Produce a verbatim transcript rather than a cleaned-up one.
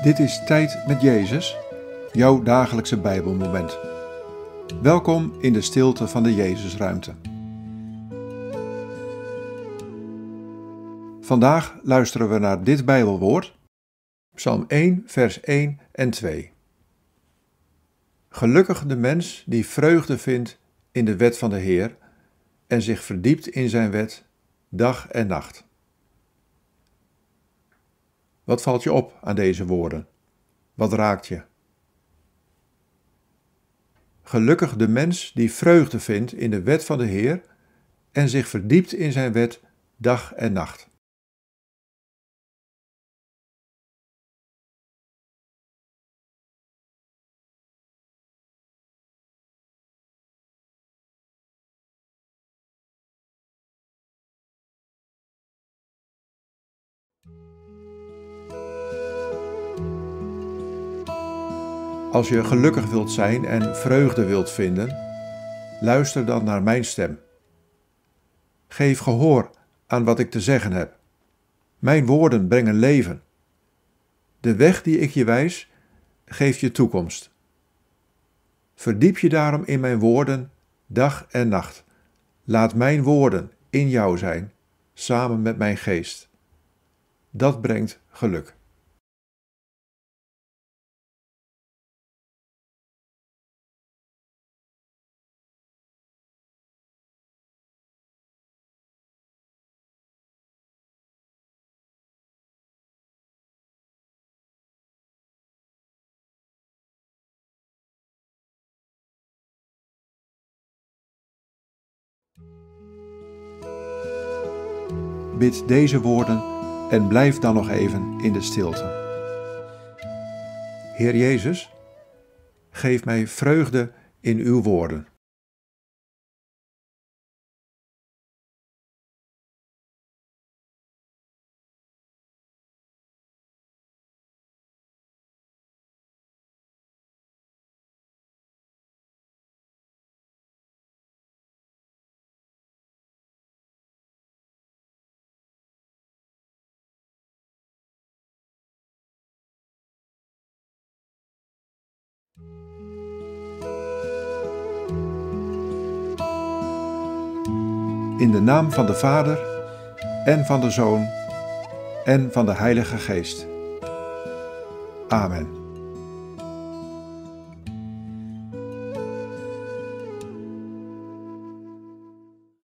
Dit is Tijd met Jezus, jouw dagelijkse Bijbelmoment. Welkom in de stilte van de Jezusruimte. Vandaag luisteren we naar dit Bijbelwoord, Psalm één, vers één en twee. Gelukkig de mens die vreugde vindt in de wet van de Heer en zich verdiept in zijn wet, dag en nacht. Wat valt je op aan deze woorden? Wat raakt je? Gelukkig de mens die vreugde vindt in de wet van de Heer en zich verdiept in zijn wet dag en nacht. Als je gelukkig wilt zijn en vreugde wilt vinden, luister dan naar mijn stem. Geef gehoor aan wat ik te zeggen heb. Mijn woorden brengen leven. De weg die ik je wijs, geeft je toekomst. Verdiep je daarom in mijn woorden dag en nacht. Laat mijn woorden in jou zijn, samen met mijn geest. Dat brengt geluk. Bid deze woorden en blijf dan nog even in de stilte. Heer Jezus, geef mij vreugde in uw woorden. In de naam van de Vader, en van de Zoon, en van de Heilige Geest. Amen.